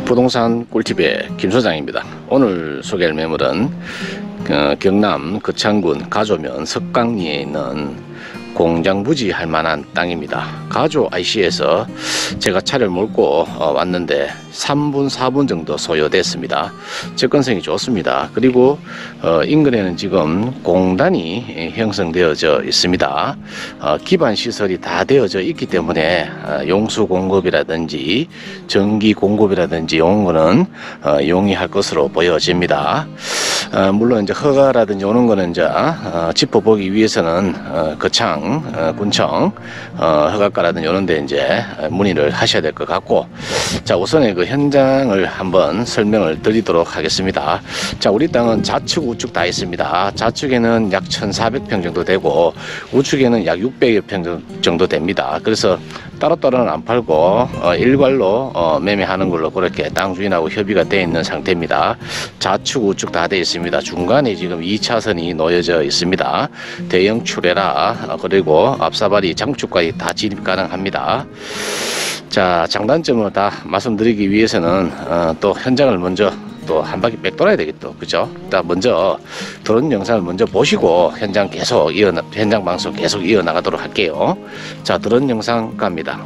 부동산 꿀팁의 김 소장입니다. 오늘 소개할 매물은 경남 거창군 가조면 석강리에 있는 공장부지 할 만한 땅입니다. 가조 IC에서 제가 차를 몰고 왔는데 3분 4분 정도 소요됐습니다. 접근성이 좋습니다. 그리고 인근에는 지금 공단이 형성되어져 있습니다. 기반 시설이 다 되어져 있기 때문에 용수 공급이라든지 전기 공급이라든지 이런 거는 용이할 것으로 보여집니다. 물론 이제 허가라든지 오는 거는 이제 짚어보기 위해서는 거창 군청 허가과라든지 이런 데 이제 문의를 하셔야 될 것 같고, 자, 우선에 그 현장을 한번 설명을 드리도록 하겠습니다. 자, 우리 땅은 좌측 우측 다 있습니다. 좌측에는 약 1400평 정도 되고 우측에는 약 600여 평 정도 됩니다. 그래서 따로따로는 안 팔고 일괄로 매매하는 걸로 그렇게 땅 주인하고 협의가 되어 있는 상태입니다. 좌측 우측 다 되어 있습니다. 중간에 지금 2차선이 놓여져 있습니다. 대형 출애라 그리고 앞사발이 장축까지 다 진입 가능합니다. 자, 장단점을 다 말씀드리기 위해서는 또 현장을 먼저 또 한 바퀴 백 돌아야 되겠죠, 그죠? 일단 먼저 드론 영상을 먼저 보시고 현장 방송 계속 이어나가도록 할게요. 자, 드론 영상 갑니다.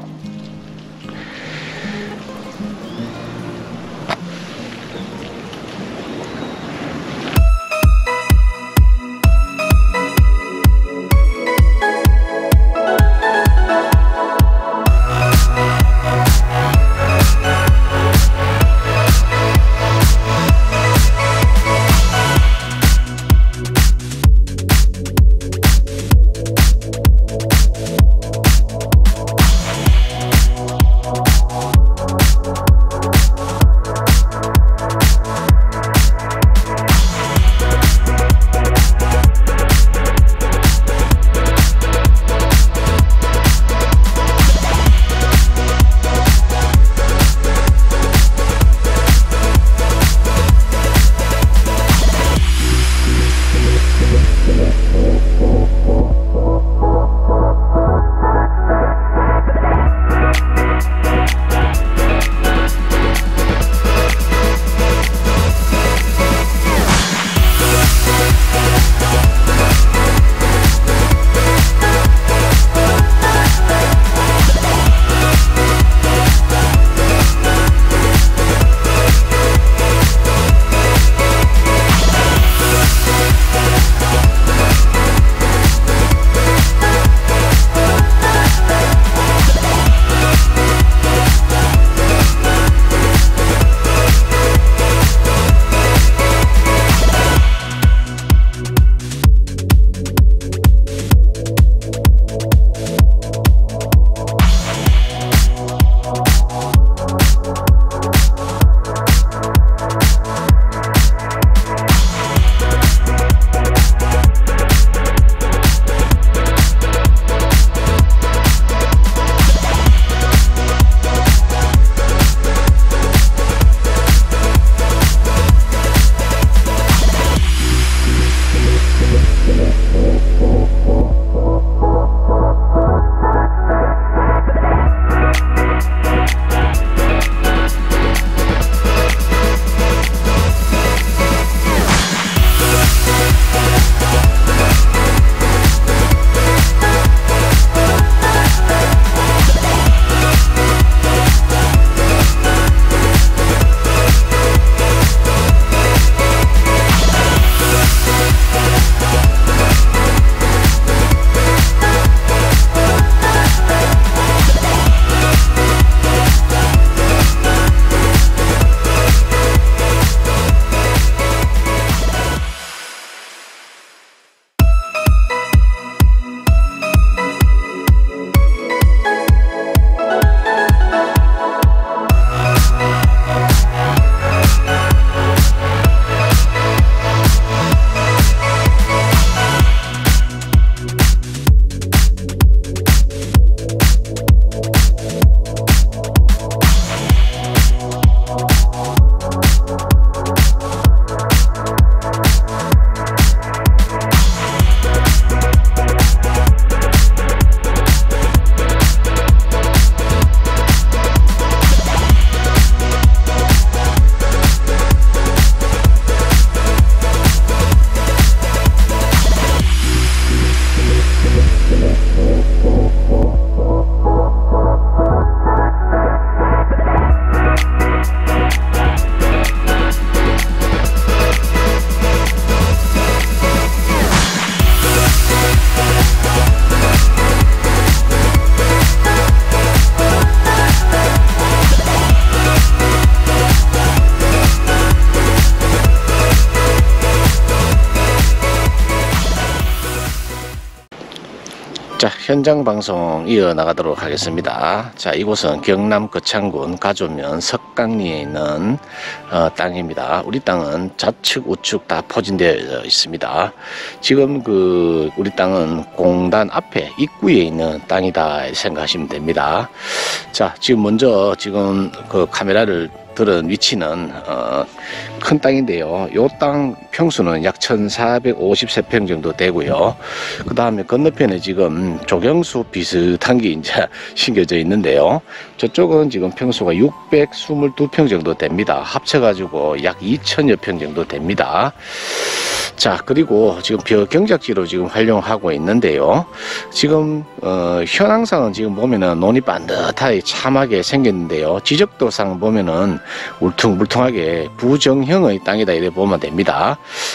현장 방송 이어나가도록 하겠습니다. 자, 이곳은 경남 거창군 가조면 석강리에 있는 땅입니다. 우리 땅은 좌측 우측 다 포진되어 있습니다. 지금 우리 땅은 공단 앞에 입구에 있는 땅이다 생각하시면 됩니다. 자, 지금 먼저 그 카메라를 들은 위치는 큰 땅인데요. 요 땅 평수는 약 1453평 정도 되고요. 그 다음에 건너편에 지금 조경수 비슷한 게 이제 심겨져 있는데요. 저쪽은 지금 평수가 622평 정도 됩니다. 합쳐가지고 약 2000여 평 정도 됩니다. 자, 그리고 지금 벼경작지로 지금 활용하고 있는데요. 지금 현황상은 지금 보면은 논이 반듯하게 참하게 생겼는데요. 지적도상 보면은 울퉁불퉁하게 부정형의 땅이다 이래 보면 됩니다.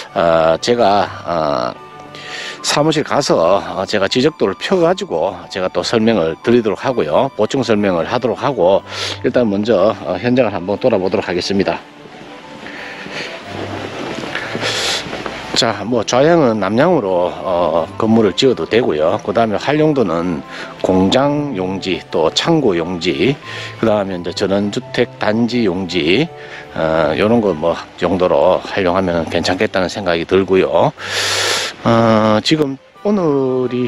제가 사무실 가서 제가 지적도를 펴가지고 제가 또 설명을 드리도록 하고요. 보충 설명을 하도록 하고 일단 먼저 현장을 한번 돌아보도록 하겠습니다. 자, 뭐 좌향은 남향으로 건물을 지어도 되고요. 그 다음에 활용도는 공장 용지, 또 창고 용지, 그 다음에 이제 전원주택 단지 용지, 요런 거 뭐 정도로 활용하면 괜찮겠다는 생각이 들고요. 지금 오늘이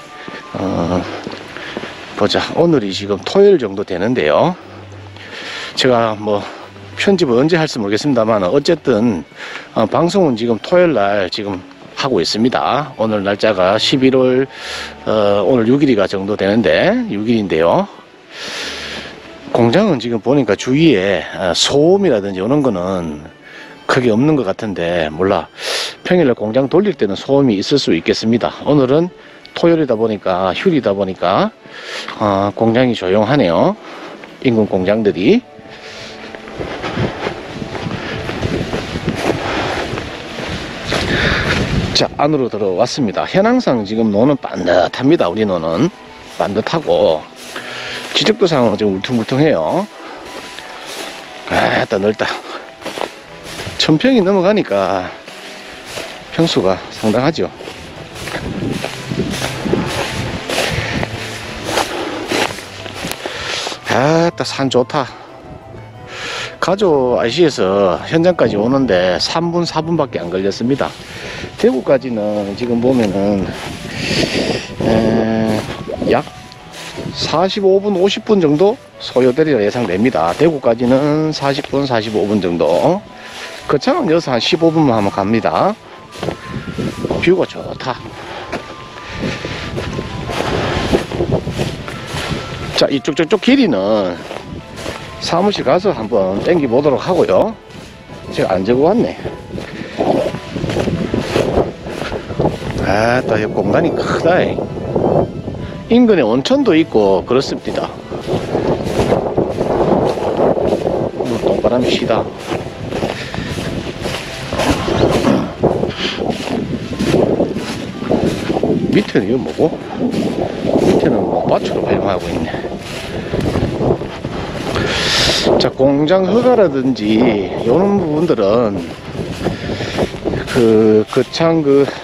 오늘이 지금 토요일 정도 되는데요. 제가 뭐 편집을 언제 할지 모르겠습니다만 어쨌든 방송은 지금 토요일날 지금 하고 있습니다. 오늘 날짜가 11월 오늘 6일이가 정도 되는데 6일인데요. 공장은 지금 보니까 주위에 소음이라든지 이런 거는 크게 없는 것 같은데 몰라, 평일날 공장 돌릴 때는 소음이 있을 수 있겠습니다. 오늘은 토요일이다 보니까 휴일이다 보니까 공장이 조용하네요. 인근 공장들이. 자, 안으로 들어왔습니다. 현황상 지금 논은 반듯합니다. 우리 논은 반듯하고 지적도상은 좀 울퉁불퉁해요. 또 넓다. 1000평이 넘어가니까 평수가 상당하죠. 또 산 좋다. 가조 IC에서 현장까지 오는데 3분 4분밖에 안 걸렸습니다. 대구까지는 지금 보면은 약 45분 50분 정도 소요되리라 예상됩니다. 대구까지는 40분 45분 정도. 거창은 여기서 한 15분만 하면 갑니다. 뷰가 좋다. 자, 이쪽 저쪽 길이는 사무실 가서 한번 땡겨 보도록 하고요. 제가 안 적어 왔네. 또 여기 공간이 크다. 인근에 온천도 있고 그렇습니다. 오늘 똥바람이 시다. 밑에는 이거 뭐고? 밑에는 뭐 밭으로 활용하고 있네. 자, 공장 허가라든지 이런 부분들은 거창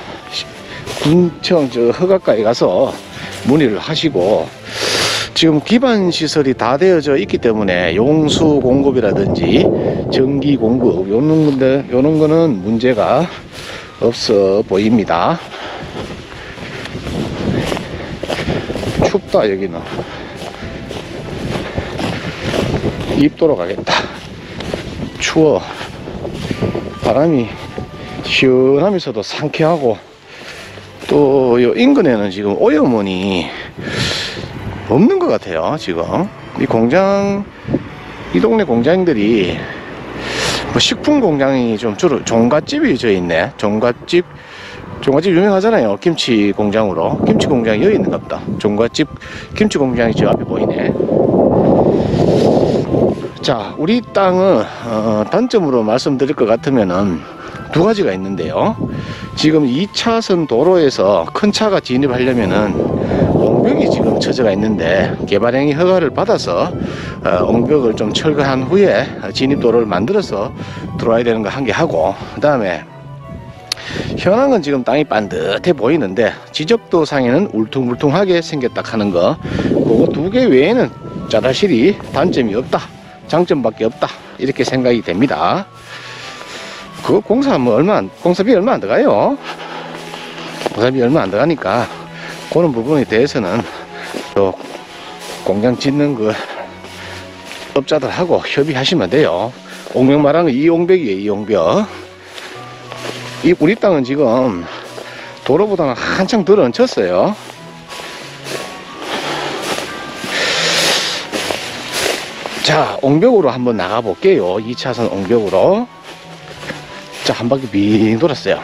군청 허가과에 가서 문의를 하시고, 지금 기반 시설이 다 되어져 있기 때문에 용수 공급이라든지 전기 공급 요런 거는 문제가 없어 보입니다. 춥다. 여기는 입도로 가겠다. 추워. 바람이 시원하면서도 상쾌하고, 또 요 인근에는 지금 오염원이 없는 것 같아요. 지금 이 동네 공장들이 뭐 식품 공장이 좀 주로 종갓집이 져 있네. 종갓집 유명하잖아요. 김치 공장으로. 김치 공장이 여기 있는가 보다. 종갓집 김치 공장이 저 앞에 보이네. 자, 우리 땅은 단점으로 말씀드릴 것 같으면은 두 가지가 있는데요. 지금 2차선 도로에서 큰 차가 진입하려면은 옹벽이 지금 처져가 있는데, 개발행위 허가를 받아서 옹벽을 좀 철거한 후에 진입도로를 만들어서 들어와야 되는 거 한 개 하고, 그 다음에 현황은 지금 땅이 반듯해 보이는데 지적도 상에는 울퉁불퉁하게 생겼다 하는 거, 그거 두 개 외에는 짜다실이 단점이 없다, 장점밖에 없다, 이렇게 생각이 됩니다. 그거 공사비 얼마 안 들어가요. 공사비 얼마 안 들어가니까 그런 부분에 대해서는 또 공장 짓는 그 업자들하고 협의하시면 돼요. 옹벽 말하는 이옹벽이에요. 이옹벽. 우리 땅은 지금 도로보다는 한창 덜 얹혔어요. 자, 옹벽으로 한번 나가 볼게요. 2차선 옹벽으로. 자, 한 바퀴 빙 돌았어요.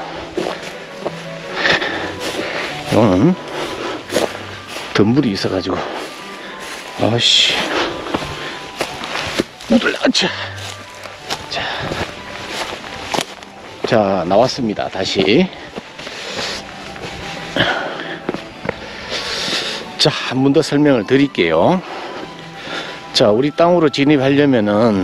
이거는 덤불이 있어가지고, 아씨, 무들라차. 자, 나왔습니다. 다시. 자, 한 번 더 설명을 드릴게요. 자, 우리 땅으로 진입하려면은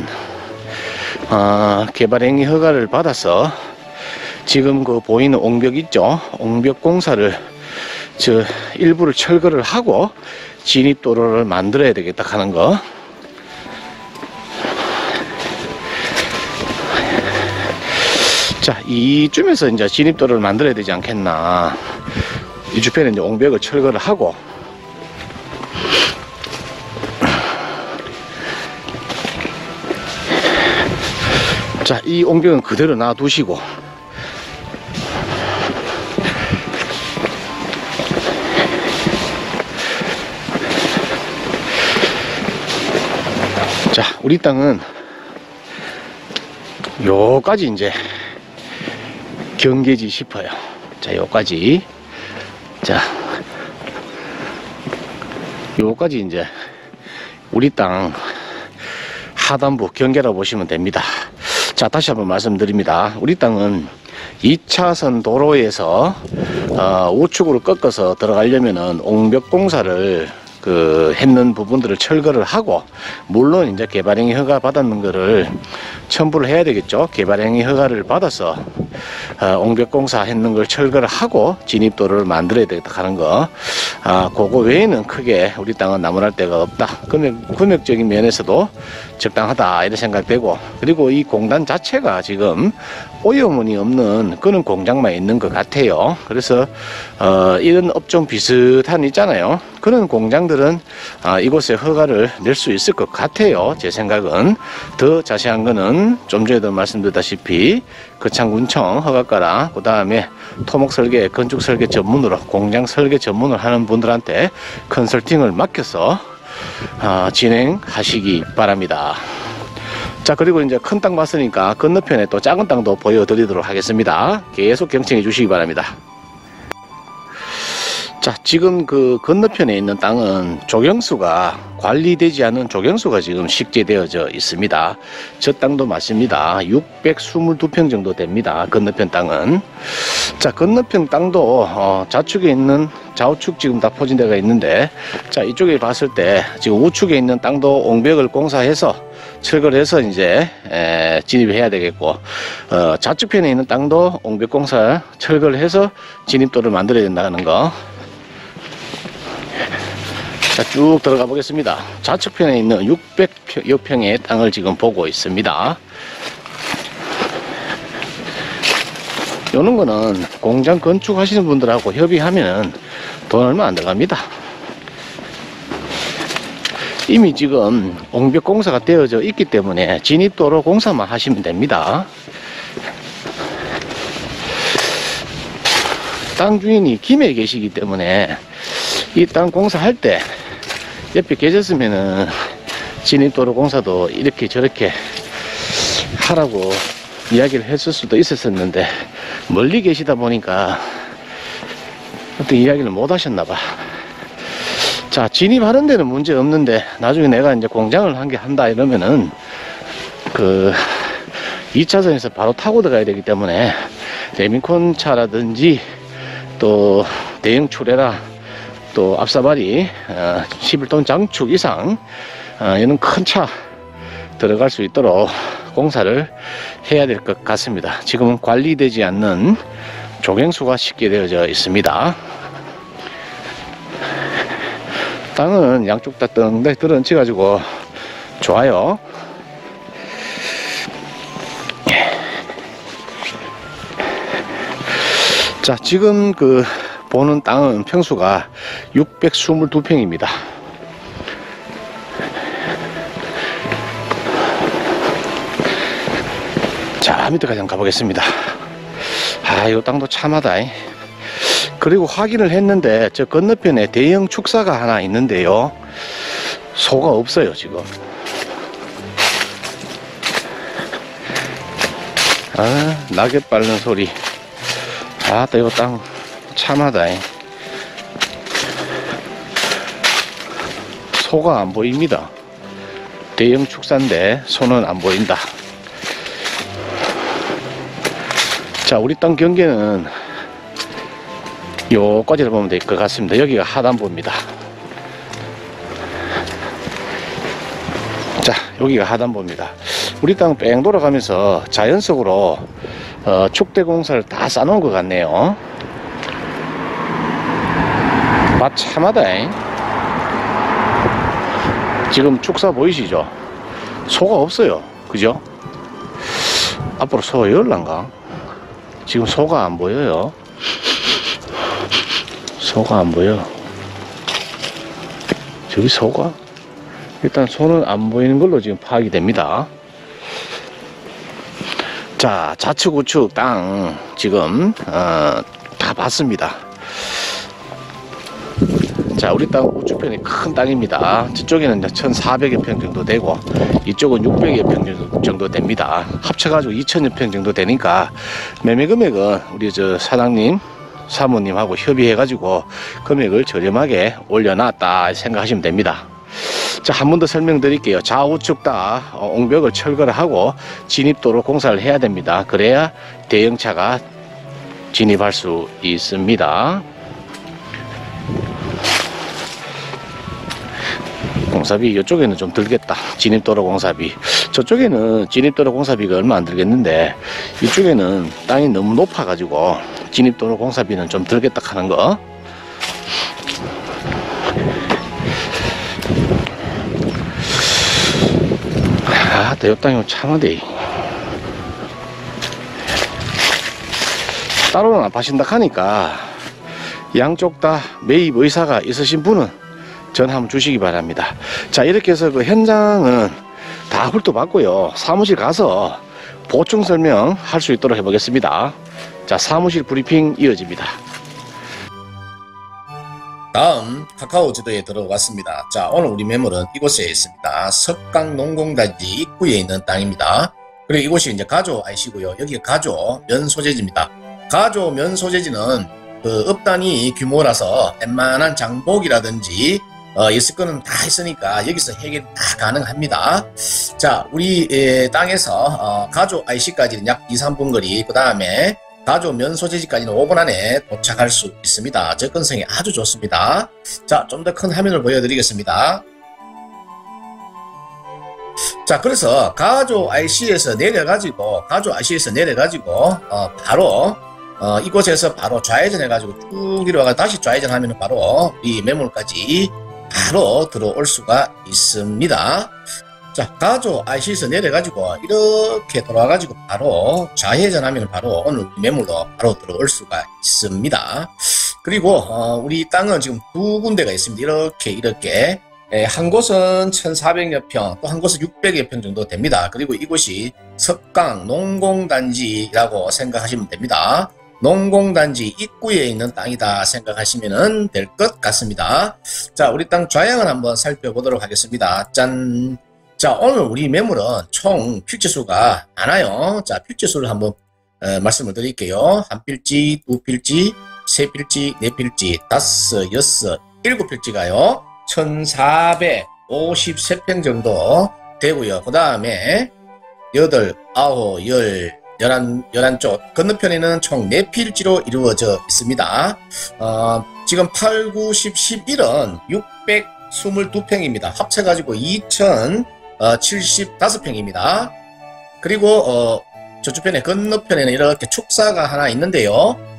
개발행위 허가를 받아서 지금 그 보이는 옹벽 있죠? 옹벽 공사를 일부를 철거를 하고 진입도로를 만들어야 되겠다 하는 거. 자, 이쯤에서 이제 진입도로를 만들어야 되지 않겠나. 이 주변에 이제 옹벽을 철거를 하고, 자, 이 옹벽은 그대로 놔두시고, 자, 우리 땅은 요까지 이제 경계지 싶어요. 자, 요까지. 자, 요까지 이제 우리 땅 하단부 경계라고 보시면 됩니다. 자, 다시 한번 말씀드립니다. 우리 땅은 2차선 도로에서 우측으로 꺾어서 들어가려면은 옹벽 공사를 했는 부분들을 철거를 하고, 물론 이제 개발행위 허가 받았는 거를 첨부를 해야 되겠죠. 개발행위 허가를 받아서 옹벽 공사 했는 걸 철거를 하고 진입도로를 만들어야 되겠다 하는 거. 그거 외에는 크게 우리 땅은 나무랄 데가 없다. 금액적인 면에서도 적당하다, 이런 생각되고, 그리고 이 공단 자체가 지금 오염원이 없는 그런 공장만 있는 것 같아요. 그래서 이런 업종 비슷한 있잖아요. 그런 공장들은 이곳에 허가를 낼 수 있을 것 같아요. 제 생각은. 더 자세한 거는 좀 전에도 말씀드렸다시피 거창군청 허가과랑 그 다음에 토목 설계, 건축 설계 전문으로, 공장 설계 전문을 하는 분들한테 컨설팅을 맡겨서 진행하시기 바랍니다. 자, 그리고 이제 큰 땅 봤으니까 건너편에 또 작은 땅도 보여드리도록 하겠습니다. 계속 경청해 주시기 바랍니다. 자, 지금 그 건너편에 있는 땅은 조경수가, 관리되지 않은 조경수가 지금 식재되어져 있습니다. 저 땅도 맞습니다. 622평 정도 됩니다. 건너편 땅은. 자, 건너편 땅도 좌측에 있는, 좌우측 지금 다 포진 데가 있는데, 자, 이쪽에 봤을 때 지금 우측에 있는 땅도 옹벽을 공사해서 철거를 해서 이제 진입해야 되겠고, 좌측편에 있는 땅도 옹벽 공사 철거를 해서 진입도를 만들어야 된다는 거. 자, 쭉 들어가 보겠습니다. 좌측편에 있는 600여 평의 땅을 지금 보고 있습니다. 요런 거는 공장 건축하시는 분들하고 협의하면 돈 얼마 안 들어갑니다. 이미 지금 옹벽 공사가 되어져 있기 때문에 진입도로 공사만 하시면 됩니다. 땅 주인이 김해 계시기 때문에 이 땅 공사할 때 옆에 계셨으면은 진입도로 공사도 이렇게 저렇게 하라고 이야기를 했을 수도 있었는데, 멀리 계시다 보니까 어떤 이야기를 못 하셨나봐. 자, 진입하는 데는 문제 없는데 나중에 내가 이제 공장을 한 개 한다 이러면은 2차선에서 바로 타고 들어가야 되기 때문에 레민콘 차라든지 또 대형 추레라, 또 앞사발이 11톤 장축 이상 이런 큰 차 들어갈 수 있도록 공사를 해야 될 것 같습니다. 지금은 관리되지 않는 조경수가 쉽게 되어져 있습니다. 땅은 양쪽 다 덩달이 들어앉혀 가지고 좋아요. 자, 지금 그 보는 땅은 평수가 622평입니다. 자, 밑에까지 한번 가보겠습니다. 아, 이 땅도 참하다. 그리고 확인을 했는데 저 건너편에 대형 축사가 하나 있는데요, 소가 없어요 지금. 아, 낙엽 밟는 소리. 아, 또 이거 땅 참하다. 소가 안 보입니다. 대형 축사인데 소는 안 보인다. 자, 우리 땅 경계는 요까지를 보면 될 것 같습니다. 여기가 하단부입니다. 자, 여기가 하단부입니다. 우리 땅 뺑 돌아가면서 자연적으로 축대 공사를 다 쌓아놓은 것 같네요. 맛 참하다. 지금 축사 보이시죠? 소가 없어요. 그죠? 앞으로 소가 열란가? 지금 소가 안 보여요. 소가 안 보여. 저기 소가? 일단 소는 안 보이는 걸로 지금 파악이 됩니다. 자, 좌측 우측 땅 지금 다 봤습니다. 자, 우리 땅 우측편이 큰 땅입니다. 저쪽에는 1,400여 평 정도 되고 이쪽은 600여 평 정도 됩니다. 합쳐가지고 2,000여 평 정도 되니까 매매 금액은 우리 저 사장님, 사모님하고 협의해가지고 금액을 저렴하게 올려놨다 생각하시면 됩니다. 자, 한 번 더 설명드릴게요. 좌우측 다 옹벽을 철거를 하고 진입도로 공사를 해야 됩니다. 그래야 대형차가 진입할 수 있습니다. 공사비 이쪽에는 좀 들겠다. 진입도로 공사비. 저쪽에는 진입도로 공사비가 얼마 안 들겠는데 이쪽에는 땅이 너무 높아 가지고 진입도로 공사비는 좀 들겠다 하는 거. 아, 요 땅이 참하대. 따로는 안 파신다 하니까 양쪽 다 매입 의사가 있으신 분은 전화 한번 주시기 바랍니다. 자, 이렇게 해서 그 현장은 다 훑어봤고요. 사무실 가서 보충 설명 할 수 있도록 해보겠습니다. 자, 사무실 브리핑 이어집니다. 다음 카카오 지도에 들어왔습니다. 자, 오늘 우리 매물은 이곳에 있습니다. 석강농공단지 입구에 있는 땅입니다. 그리고 이곳이 이제 가조 IC고요. 여기가 가조 면소재지입니다. 가조 면소재지는 그 읍단위 규모라서 웬만한 장복이라든지 있을 거는 다 있으니까 여기서 해결 다 가능합니다. 자, 우리 땅에서 가조 IC까지는 약 2-3분 거리, 그 다음에 가조 면소재지까지는 5분 안에 도착할 수 있습니다. 접근성이 아주 좋습니다. 자, 좀 더 큰 화면을 보여드리겠습니다. 자, 그래서 가조 IC에서 내려가지고 바로 이곳에서 바로 좌회전 해가지고 쭉 이러가 다시 좌회전하면 바로 이 매물까지 바로 들어올 수가 있습니다. 자, 가조 IC에서 내려가지고 이렇게 돌아와가지고 바로 좌회전하면 바로 오늘 매물로 바로 들어올 수가 있습니다. 그리고 우리 땅은 지금 두 군데가 있습니다. 이렇게 한 곳은 1,400여 평, 또 한 곳은 600여 평 정도 됩니다. 그리고 이곳이 석강 농공단지라고 생각하시면 됩니다. 농공단지 입구에 있는 땅이다 생각하시면 될 것 같습니다. 자, 우리 땅 좌향을 한번 살펴보도록 하겠습니다. 짠! 자, 오늘 우리 매물은 총 필지수가 많아요. 자, 필지수를 한번 말씀을 드릴게요. 한 필지, 두 필지, 세 필지, 네 필지, 다섯, 여섯, 일곱 필지가요 1,453평 정도 되고요. 그 다음에 8, 9, 10, 11쪽 건너편에는 총 4필지로 이루어져 있습니다. 지금 8, 9, 10, 11은 622평입니다. 합쳐가지고 2,075평입니다. 그리고 저쪽 편에 건너편에는 이렇게 축사가 하나 있는데요.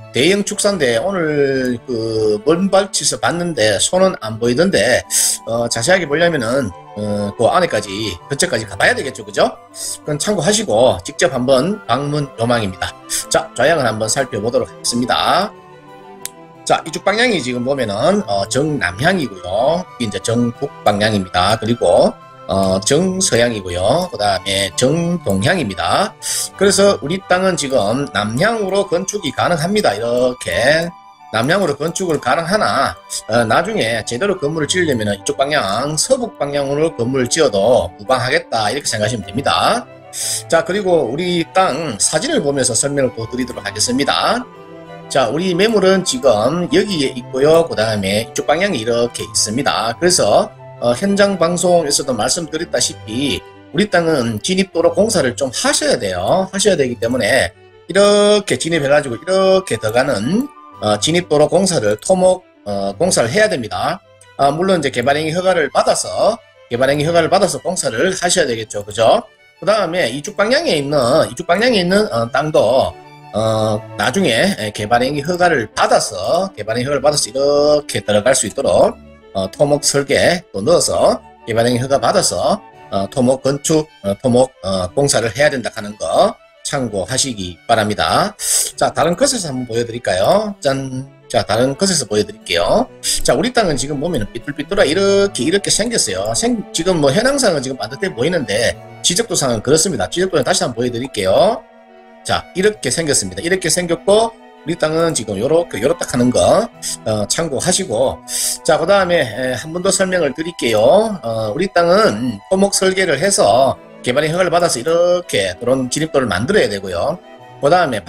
대형 축사인데 오늘 그 먼발치에서 봤는데 손은 안 보이던데 자세하게 보려면은 그 안에까지 근처까지 가봐야 되겠죠, 그죠? 그건 참고하시고 직접 한번 방문 요망입니다. 자, 좌향을 한번 살펴보도록 하겠습니다. 자, 이쪽 방향이 지금 보면은 정남향이고요. 이제 정북 방향입니다. 그리고 정서향이고요. 그 다음에 정동향입니다. 그래서 우리 땅은 지금 남향으로 건축이 가능합니다. 이렇게 남향으로 건축을 가능하나 나중에 제대로 건물을 지으려면 이쪽 방향 서북 방향으로 건물을 지어도 무방하겠다 이렇게 생각하시면 됩니다. 자, 그리고 우리 땅 사진을 보면서 설명을 또 드리도록 하겠습니다. 자, 우리 매물은 지금 여기에 있고요. 그 다음에 이쪽 방향이 이렇게 있습니다. 그래서 현장 방송에서도 말씀드렸다시피 우리 땅은 진입도로 공사를 좀 하셔야 돼요. 하셔야 되기 때문에 이렇게 진입해가지고 이렇게 들어가는 진입도로 공사를 토목 공사를 해야 됩니다. 물론 이제 개발행위 허가를 받아서 공사를 하셔야 되겠죠, 그죠? 그 다음에 이쪽 방향에 있는 땅도 나중에 개발행위 허가를 받아서 이렇게 들어갈 수 있도록 토목 설계 또 넣어서 개발행위 허가 받아서 토목 건축 토목 공사를 해야 된다 하는 거 참고하시기 바랍니다. 자, 다른 컷에서 한번 보여드릴까요? 짠. 자, 다른 컷에서 보여드릴게요. 자, 우리 땅은 지금 보면 삐뚤삐뚤하 이렇게 생겼어요. 지금 뭐 현황상은 지금 반듯해 보이는데 지적도상은 그렇습니다. 지적도는 다시 한번 보여드릴게요. 자, 이렇게 생겼습니다. 이렇게 생겼고 우리 땅은 지금 요렇게 하는 거 참고하시고, 자, 그 다음에 한 번 더 설명을 드릴게요. 우리 땅은 토목 설계를 해서 개발의 허가를 받아서 이렇게 그런 진입도를 만들어야 되고요. 그 다음에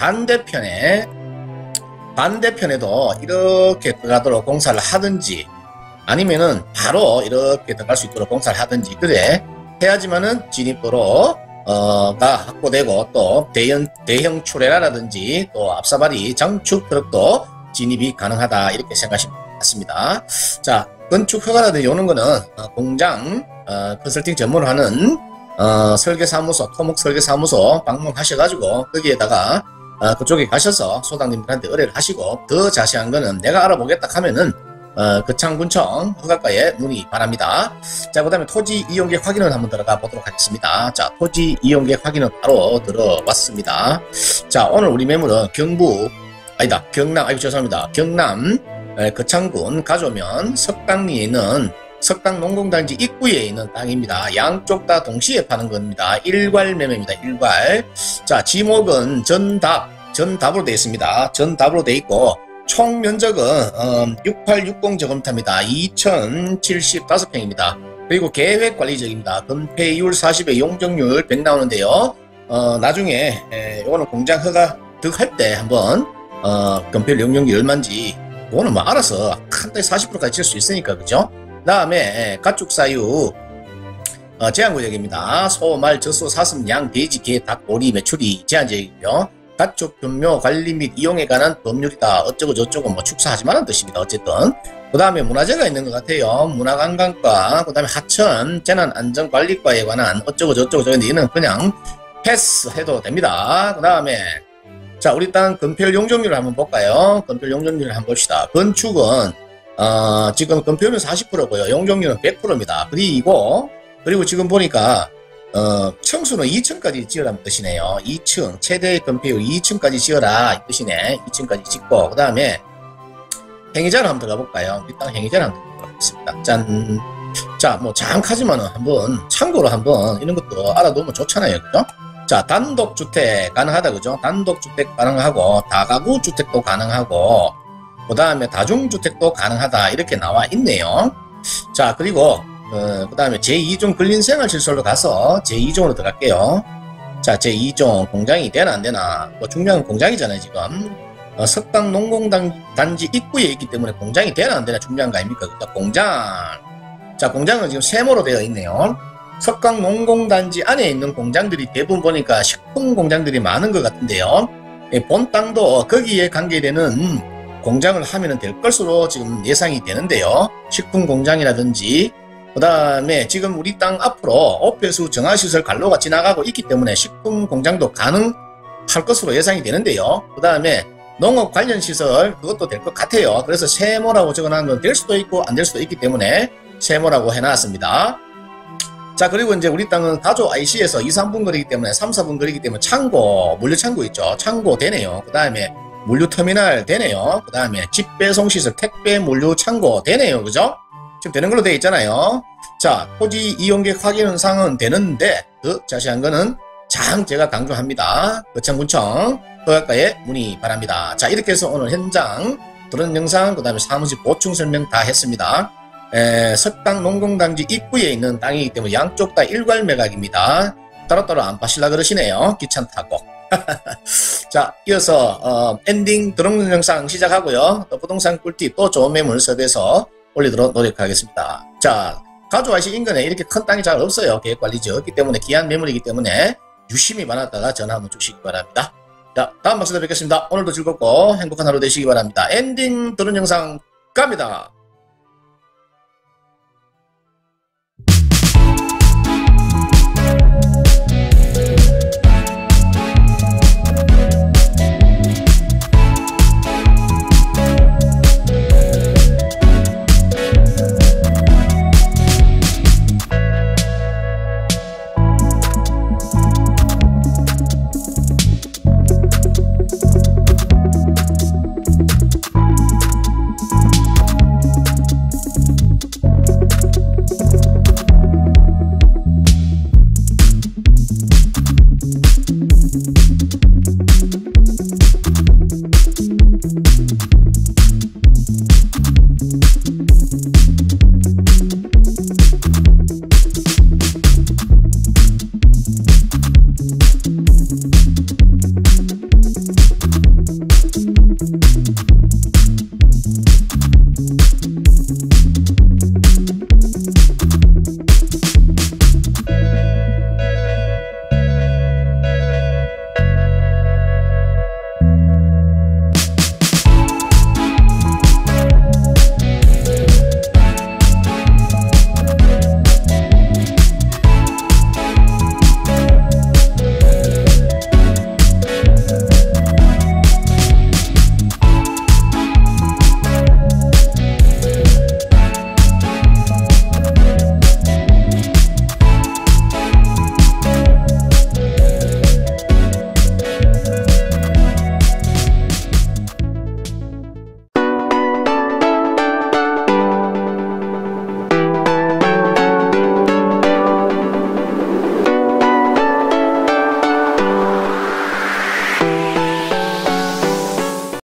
반대편에도 이렇게 들어가도록 공사를 하든지 아니면은 바로 이렇게 들어갈 수 있도록 공사를 하든지 그래 해야지만은 진입도로 가 확보되고 또 대형 출애라라든지 또 앞사발이 장축 트럭도 진입이 가능하다 이렇게 생각하시면 맞습니다. 자, 건축 허가라든지 오는 거는 공장 컨설팅 전문을 하는 설계사무소, 토목 설계사무소 방문하셔가지고 거기에다가 그쪽에 가셔서 소장님들한테 의뢰를 하시고 더 자세한 거는 내가 알아보겠다 하면은 거창군청 허가과에 문의 바랍니다. 자, 그 다음에 토지 이용계획 확인을 한번 들어가 보도록 하겠습니다. 자, 토지 이용계획 확인은 바로 들어봤습니다. 자, 오늘 우리 매물은 경남 거창군 가조면 석당리에 있는 석당농공단지 입구에 있는 땅입니다. 양쪽 다 동시에 파는 겁니다. 일괄 매매입니다. 일괄. 자, 지목은 전답으로 되어 있습니다. 전답으로 되어 있고 총 면적은 6860제곱미터입니다. 2075평입니다. 그리고 계획관리적입니다. 건폐율 40에 용적률 100 나오는데요. 나중에 이거는 공장 허가 득할 때 한번 건폐율 용적률이 얼마인지 이거는 뭐 알아서 한 달에 40%까지 칠 수 있으니까, 그죠? 그 다음에 가축 사유 제한구역입니다. 소, 말, 젖소, 사슴, 양, 돼지, 개, 닭, 오리, 메추리 제한지역이고요. 가축 변묘 관리 및 이용에 관한 법률이다. 어쩌고 저쩌고 뭐 축사하지 말라는 뜻입니다. 어쨌든 그 다음에 문화재가 있는 것 같아요. 문화관광과 그 다음에 하천 재난안전관리과에 관한 어쩌고 저쩌고 저런데 이는 그냥 패스해도 됩니다. 그 다음에 자, 우리 땅 건폐율 용적률을 한번 볼까요? 건폐율 용적률을 한번 봅시다. 건축은 지금 건폐율은 40%고요. 용적률은 100%입니다. 그리고 지금 보니까 청수는 2층까지 지으라는 뜻이네요. 2층 최대 건폐율 2층까지 지어라 이 뜻이네. 2층까지 짓고 그 다음에 행위자를 한번 들어가 볼까요? 우리 땅 행위자를 한번 들어가 보겠습니다. 짠. 자, 뭐 장하지만은 한번 참고로 한번 이런 것도 알아두면 좋잖아요, 그죠? 자, 단독주택 가능하다, 그죠? 단독주택 가능하고 다가구 주택도 가능하고 그 다음에 다중주택도 가능하다 이렇게 나와 있네요. 자, 그리고 그 다음에 제2종 근린생활시설로 가서 제2종으로 들어갈게요. 자, 제2종 공장이 되나 안 되나. 뭐 중요한 공장이잖아요, 지금. 석당 농공단지 입구에 있기 때문에 공장이 되나 안 되나 중요한 거 아닙니까? 그러니까 공장. 자, 공장은 지금 세모로 되어 있네요. 석강 농공단지 안에 있는 공장들이 대부분 보니까 식품 공장들이 많은 것 같은데요. 본 땅도 거기에 관계되는 공장을 하면 될 것으로 지금 예상이 되는데요. 식품 공장이라든지 그 다음에 지금 우리 땅 앞으로 오폐수 정화시설 관로가 지나가고 있기 때문에 식품 공장도 가능할 것으로 예상이 되는데요. 그 다음에 농업 관련 시설 그것도 될 것 같아요. 그래서 세모라고 적어놓은 건 될 수도 있고 안 될 수도 있기 때문에 세모라고 해놨습니다. 자, 그리고 이제 우리 땅은 가조 IC에서 2, 3분 거리기 때문에 3, 4분 거리기 때문에 창고, 물류창고 있죠. 창고 되네요. 그 다음에 물류터미널 되네요. 그 다음에 집배송시설 택배 물류창고 되네요. 그죠? 지금 되는 걸로 되어 있잖아요. 자, 토지 이용객 확인사항은 되는데 그 자세한 거는 장 제가 강조합니다. 거창군청 허가과에 문의 바랍니다. 자, 이렇게 해서 오늘 현장 드론 영상 그 다음에 사무실 보충 설명 다 했습니다. 석당 농공단지 입구에 있는 땅이기 때문에 양쪽 다 일괄 매각입니다. 따로따로 안 파실라 그러시네요. 귀찮다고. 자, 이어서 엔딩 드론 영상 시작하고요. 또 부동산 꿀팁 또 좋은 매물 섭외해서 올리도록 노력하겠습니다. 자, 가조 IC 인근에 이렇게 큰 땅이 잘 없어요. 계획관리지 없기 때문에 귀한 매물이기 때문에 유심히 받았다가 전화 한번 주시기 바랍니다. 자, 다음 방송에 뵙겠습니다. 오늘도 즐겁고 행복한 하루 되시기 바랍니다. 엔딩 드론 영상 갑니다.